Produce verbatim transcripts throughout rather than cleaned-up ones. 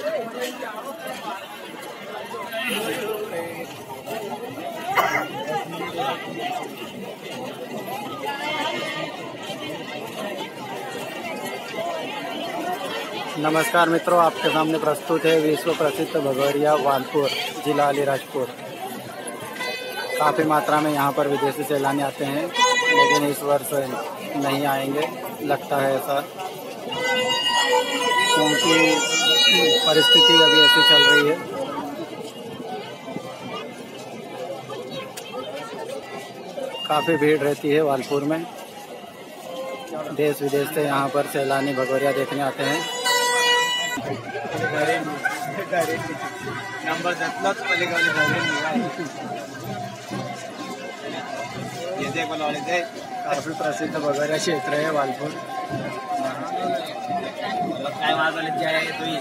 नमस्कार मित्रों, आपके सामने प्रस्तुत है विश्व प्रसिद्ध भगोरिया वालपुर, जिला अलीराजपुर। काफ़ी मात्रा में यहाँ पर विदेशी सैलानी आते हैं, लेकिन इस वर्ष नहीं आएंगे, लगता है ऐसा, क्योंकि परिस्थिति अभी ऐसी चल रही है। काफ़ी भीड़ रहती है वालपुर में। देश विदेश से यहाँ पर सैलानी भगोरिया देखने आते हैं। नंबर दस ये देख वाले दे काफ़ी प्रसिद्ध भगोरिया क्षेत्र है वालपुर। काय वाले जाए तो ये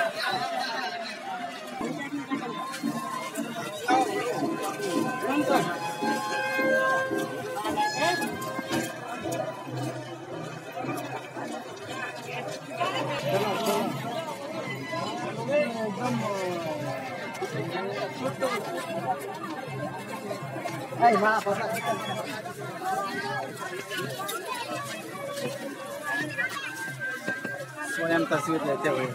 स्वयं तस्वीर लेते हुए,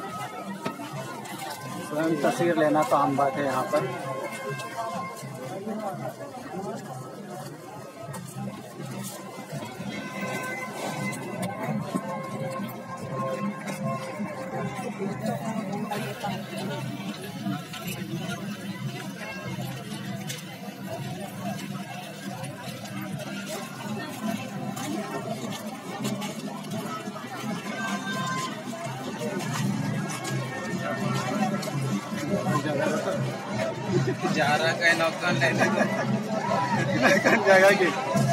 स्वयं तस्वीर लेना तो आम बात है यहाँ पर। जा रहा है नौकन लेने जगह की